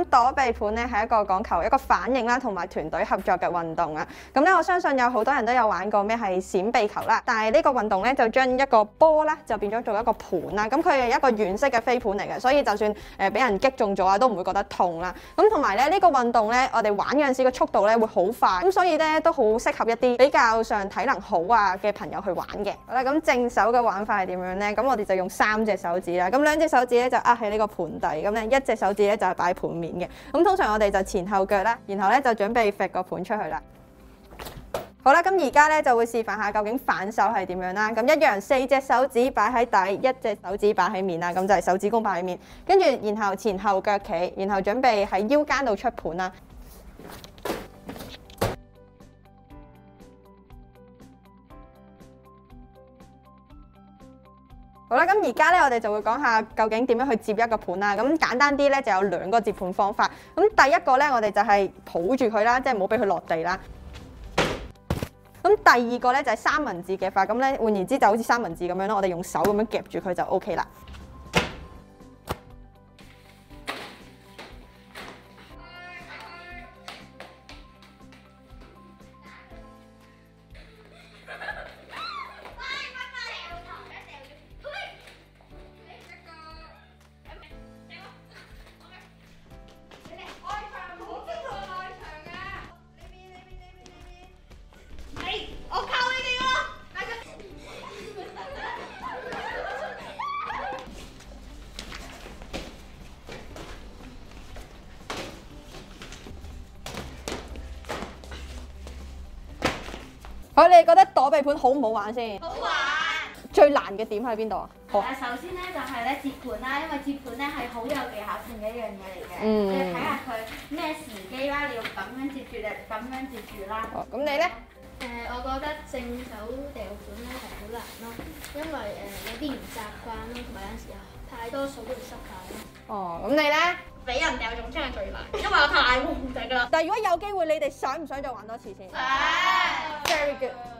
躲避盤咧係一個講求一個反應啦，同埋團隊合作嘅運動啊。咁咧我相信有好多人都有玩過咩係閃避球啦，但係呢個運動咧就將一個波啦就變咗做一個盤啦。咁佢係一個圓式嘅飛盤嚟嘅，所以就算俾人擊中咗啊，都唔會覺得痛啦。咁同埋咧呢個運動咧，我哋玩嗰陣時個速度咧會好快，咁所以咧都好適合一啲比較上體能好啊嘅朋友去玩嘅。好啦，咁正手嘅玩法係點樣咧？咁我哋就用3隻手指啦，咁2隻手指咧就握喺呢個盤底，咁咧1隻手指咧就係擺盤面嘅。咁通常我哋就前後腳啦，然後咧就準備揈個盤出去啦。好啦，咁而家咧就會示範下究竟反手係點樣啦。咁一樣4隻手指擺喺底，1隻手指擺喺面啦，咁就係手指公擺喺面，跟住然後前後腳企，然後準備喺腰間度出盤啦。好啦，咁而家咧我哋就會講下究竟點樣去接一個盤啦。咁簡單啲咧就有2個接盤方法。咁第一個咧我哋就係抱住佢啦，即係唔好俾佢落地啦。咁第二個咧就係三文治夾法，咁咧換言之就好似三文治咁樣咯，我哋用手咁樣夾住佢就 OK 啦。好，你哋覺得躲避盤好唔好玩先？ 好玩。 最難嘅點喺邊度啊？好。 首先咧就係咧接盤啦，因為接盤咧係好有技巧性嘅一樣嘢嚟嘅。 嗯。 你要睇下佢咩時機啦，你要咁樣接住定咁樣接住啦。 哦，咁你咧？ 我覺得正手掉盤咧係好難咯，因為有啲唔習慣咯，同埋有時候太多手都會失敗咯。 哦，咁你咧？ 俾人掉中真係最難，因為我太冇控制㗎啦。 但係如果有機會，你哋想唔想再玩多次先？ 想。 Very good。